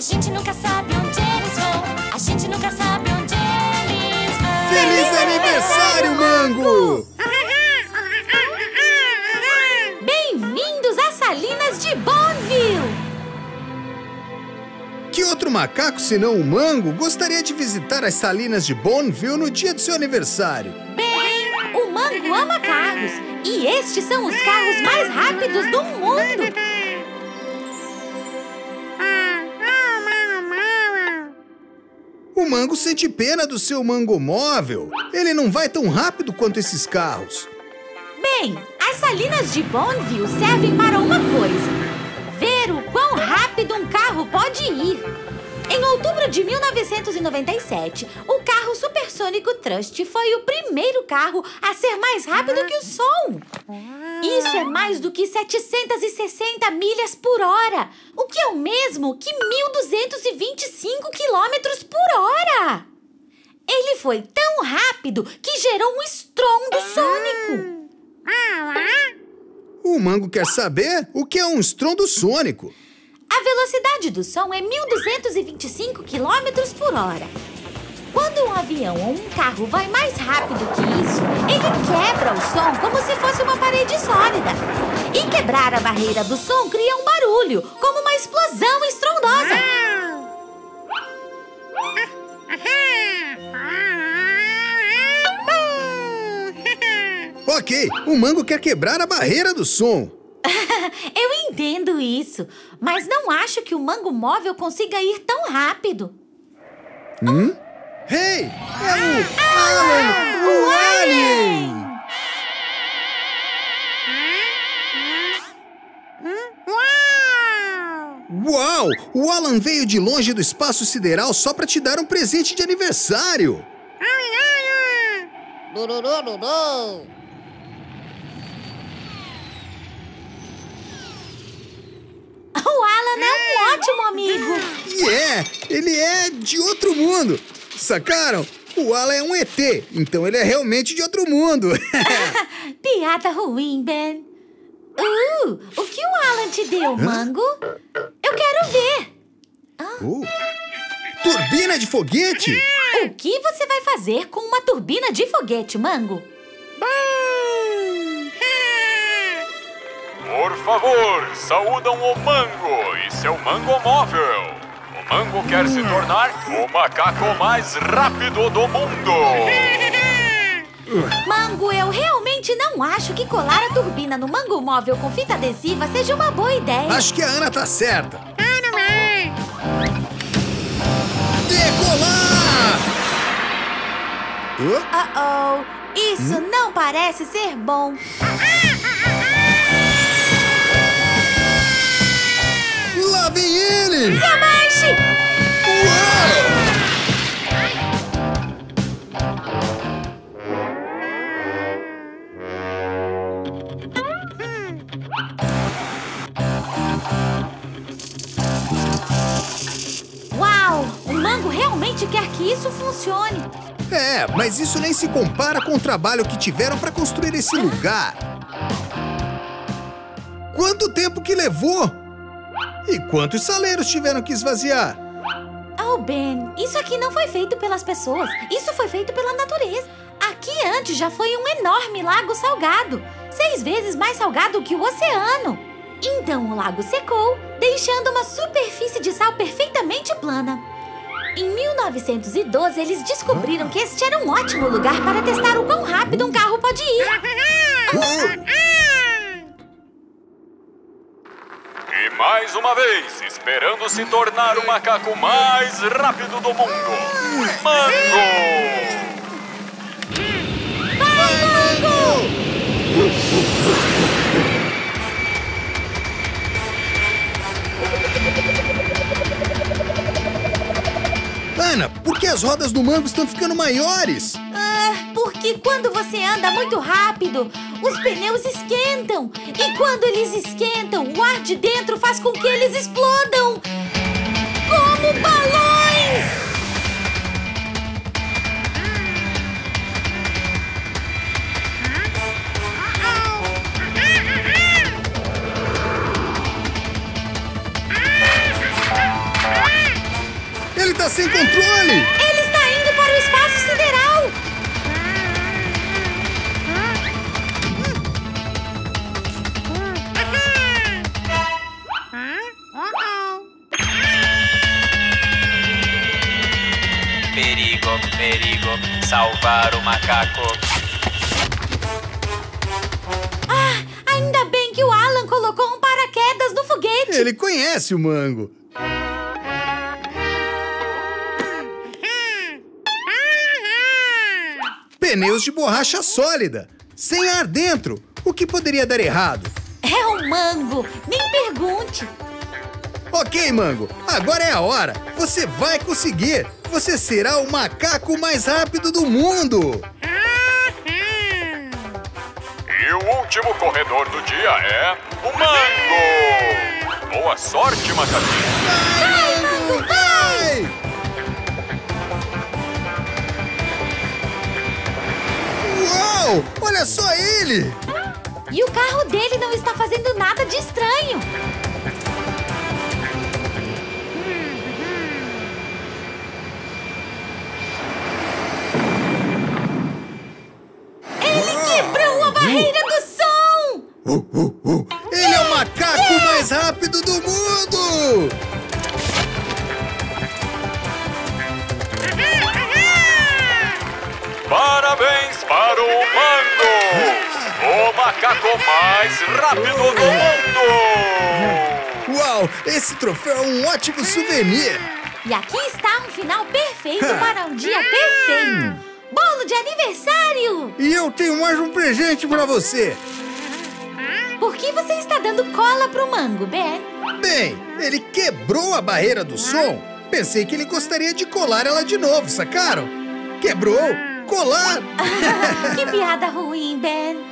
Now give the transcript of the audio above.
gente nunca sabe onde eles vão. A gente nunca sabe onde eles vão. Feliz aniversário, Mango! Bem-vindos às Salinas de Boneville! Que outro macaco, senão o Mango, gostaria de visitar as Salinas de Boneville no dia do seu aniversário? Bem, o Mango ama carros. E estes são os carros mais rápidos do mundo. O Mango sente pena do seu mangomóvel. Ele não vai tão rápido quanto esses carros. Bem, as Salinas de Boneville servem para uma coisa: ver o quão rápido um carro pode ir. Em outubro de 1997, o carro supersônico Trust foi o primeiro carro a ser mais rápido que o som. Isso é mais do que 760 milhas por hora, o que é o mesmo que 1.225 quilômetros por hora. Ele foi tão rápido que gerou um estrondo sônico. O Mango quer saber o que é um estrondo sônico. A velocidade do som é 1.225 km por hora. Quando um avião ou um carro vai mais rápido que isso, ele quebra o som como se fosse uma parede sólida. E quebrar a barreira do som cria um barulho, como uma explosão estrondosa. Ok, o Mango quer quebrar a barreira do som. Eu entendo isso, mas não acho que o Mango móvel consiga ir tão rápido. Hey, é o Alan, o Alien! Uau! O Alan veio de longe do espaço sideral só para te dar um presente de aniversário. O Alan é um ótimo amigo. Ele é de outro mundo. Sacaram? O Alan é um ET, então ele é realmente de outro mundo. Piada ruim, Ben. O que o Alan te deu, Mango? Eu quero ver. Turbina de foguete? O que você vai fazer com uma turbina de foguete, Mango? Por favor, saúdam o Mango e seu mangomóvel. O Mango quer se tornar o macaco mais rápido do mundo. Mango, eu realmente não acho que colar a turbina no mangomóvel com fita adesiva seja uma boa ideia. Acho que a Ana tá certa. Decolar! Isso não parece ser bom. Lá vem ele! Se abaixe! Uau! O Mango realmente quer que isso funcione. É, mas isso nem se compara com o trabalho que tiveram para construir esse lugar. Quanto tempo que levou? E quantos saleiros tiveram que esvaziar? Oh, Ben, isso aqui não foi feito pelas pessoas. Isso foi feito pela natureza. Aqui antes já foi um enorme lago salgado. 6 vezes mais salgado que o oceano. Então o lago secou, deixando uma superfície de sal perfeitamente plana. Em 1912, eles descobriram que este era um ótimo lugar para testar o quão rápido um carro pode ir. E mais uma vez, esperando se tornar o macaco mais rápido do mundo, Mango! Vai, Mango! Ana, por que as rodas do Mango estão ficando maiores? Porque quando você anda muito rápido, os pneus esquentam. E quando eles esquentam, o ar de dentro faz com que eles explodam. Como balões! tá sem controle! Ele está indo para o espaço sideral! Perigo, perigo, salvar o macaco. Ah, ainda bem que o Alan colocou um paraquedas no foguete. Ele conhece o Mango. Pneus de borracha sólida, sem ar dentro. O que poderia dar errado? É o Mango, nem pergunte. Ok, Mango, agora é a hora. Você vai conseguir. Você será o macaco mais rápido do mundo. E o último corredor do dia é o Mango. Boa sorte, macaquinho. Vai, Mango, vai! Uau, olha só ele! E o carro dele não está fazendo nada de estranho. Quebrou a barreira do som! Ele é o macaco mais rápido do mundo! Parabéns para o Mango, o macaco mais rápido do mundo! Uau, esse troféu é um ótimo souvenir! E aqui está um final perfeito para um dia perfeito. Bolo de aniversário! E eu tenho mais um presente pra você! Por que você está dando cola pro Mango, Ben? Bem, ele quebrou a barreira do som. Pensei que ele gostaria de colar ela de novo, sacaram? Quebrou? Colar? Que piada ruim, Ben.